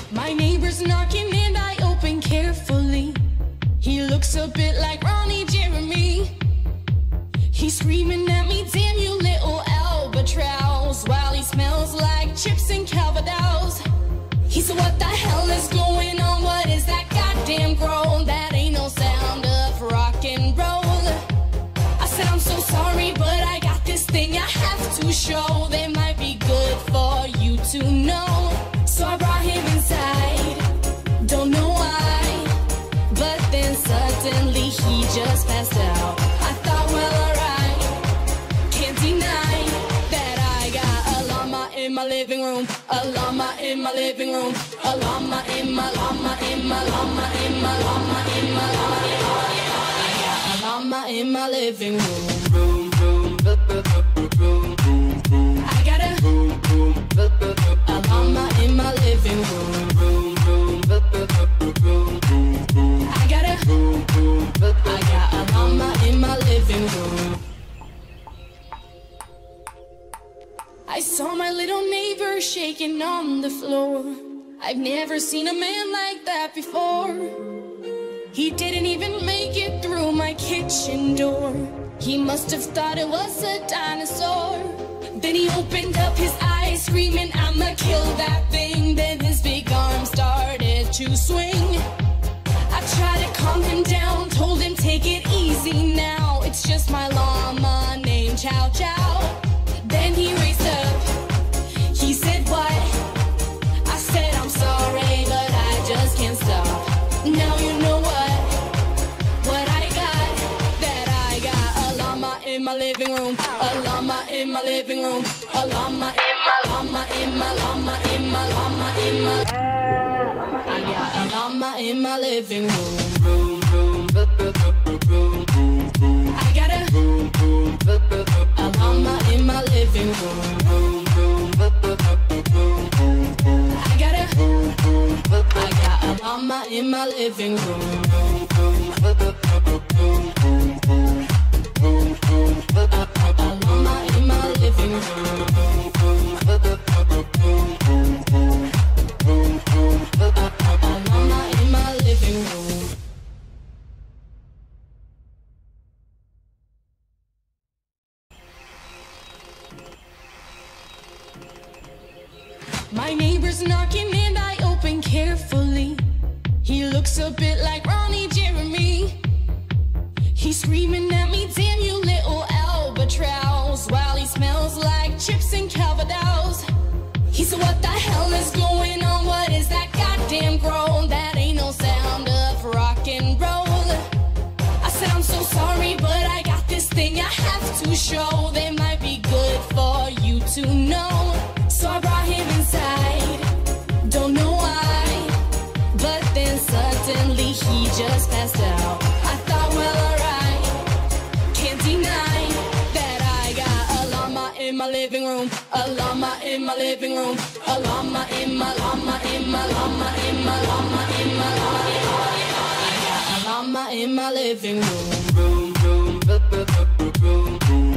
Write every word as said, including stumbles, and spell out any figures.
My neighbor's knocking and I open carefully. He looks a bit like Ronnie Jeremy. He's screaming at me, damn you little albatross, while he smells like chips and Calvados. He said, what the hell is going on? What is that goddamn groan? That ain't no sound of rock and roll. I said, I'm so sorry, but I got this thing I have to show. That might be good for you to know. So I brought him inside, don't know why, but then suddenly he just passed out. I thought, well, alright, can't deny that I got a llama in my living room, a llama in my living room, a llama in my llama in my llama in my llama in my llama in my I got a llama in my living room. I got a, a llama in my living room. I got a, I got a llama in my living room. I saw my little neighbor shaking on the floor. I've never seen a man like that before. He didn't even make it through my kitchen door. He must have thought it was a dinosaur. Then he opened up his eyes, screaming, I'ma kill that thing. Then his big arm started to swing. I tried to calm him down, told him take it easy now. It's just my llama named Chow Chow. Then he raised up, he said what? I said I'm sorry, but I just can't stop. Now you know what, what I got. That I got a llama in my living room, a llama in my living room, a llama in my llama in my llama in my llama in my I got a llama in my living room. I got a, a llama in my living room. I got a, I got a llama in my living room. A llama in my living room. A llama in my living room. My neighbor's knocking and I open carefully. He looks a bit like Ronnie Jeremy. He's screaming at me, damn you little albatross, while he smells like chips and Calvados. He said, what the hell is going on? What is that goddamn groan? That ain't no sound of rock and roll. I said, I'm so sorry, but I got this thing I have to show. That might be good for you to know. So I brought him inside, don't know why, but then suddenly he just passed out. I thought, well, alright, can't deny that I got a llama in my living room, a llama in my living room, a llama in my llama in my llama in my llama in my llama in my I got a llama in my living room.